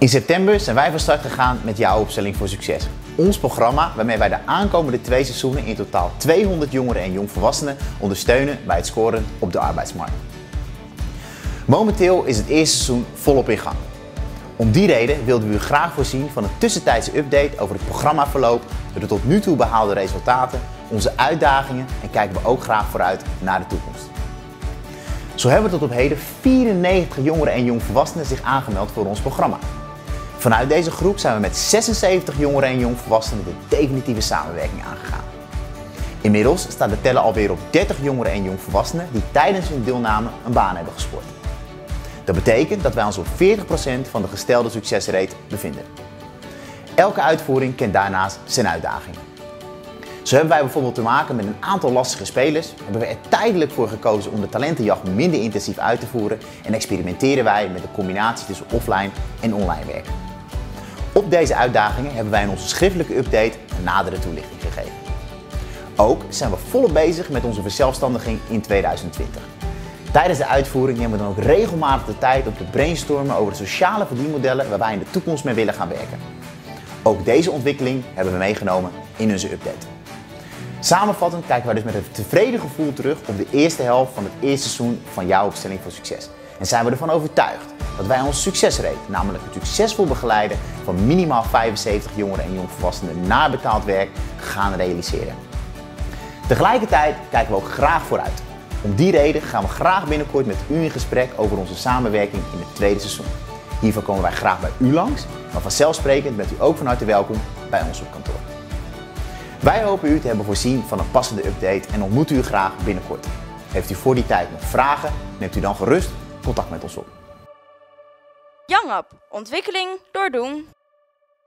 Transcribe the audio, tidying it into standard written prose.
In september zijn wij van start gegaan met jouw opstelling voor succes. Ons programma waarmee wij de aankomende 2 seizoenen in totaal 200 jongeren en jongvolwassenen ondersteunen bij het scoren op de arbeidsmarkt. Momenteel is het eerste seizoen volop in gang. Om die reden wilden we u graag voorzien van een tussentijdse update over het programmaverloop, de tot nu toe behaalde resultaten, onze uitdagingen en kijken we ook graag vooruit naar de toekomst. Zo hebben tot op heden 94 jongeren en jongvolwassenen zich aangemeld voor ons programma. Vanuit deze groep zijn we met 76 jongeren en jongvolwassenen de definitieve samenwerking aangegaan. Inmiddels staat de teller alweer op 30 jongeren en jongvolwassenen die tijdens hun deelname een baan hebben gescoord. Dat betekent dat wij ons op 40% van de gestelde succesrate bevinden. Elke uitvoering kent daarnaast zijn uitdagingen. Zo hebben wij bijvoorbeeld te maken met een aantal lastige spelers, hebben we er tijdelijk voor gekozen om de talentenjacht minder intensief uit te voeren en experimenteren wij met de combinatie tussen offline en online werken. Op deze uitdagingen hebben wij in onze schriftelijke update een nadere toelichting gegeven. Ook zijn we volop bezig met onze verzelfstandiging in 2020. Tijdens de uitvoering nemen we dan ook regelmatig de tijd om te brainstormen over de sociale verdienmodellen waar wij in de toekomst mee willen gaan werken. Ook deze ontwikkeling hebben we meegenomen in onze update. Samenvattend kijken wij dus met een tevreden gevoel terug op de eerste helft van het eerste seizoen van jouw opstelling voor succes. En zijn we ervan overtuigd dat wij ons succesrate, namelijk het succesvol begeleiden van minimaal 75 jongeren en jongvolwassenen naar betaald werk, gaan realiseren. Tegelijkertijd kijken we ook graag vooruit. Om die reden gaan we graag binnenkort met u in gesprek over onze samenwerking in het tweede seizoen. Hiervoor komen wij graag bij u langs, maar vanzelfsprekend bent u ook van harte welkom bij ons op kantoor. Wij hopen u te hebben voorzien van een passende update en ontmoeten u graag binnenkort. Heeft u voor die tijd nog vragen, neemt u dan gerust contact met ons op. YOUNG UP, ontwikkeling door doen.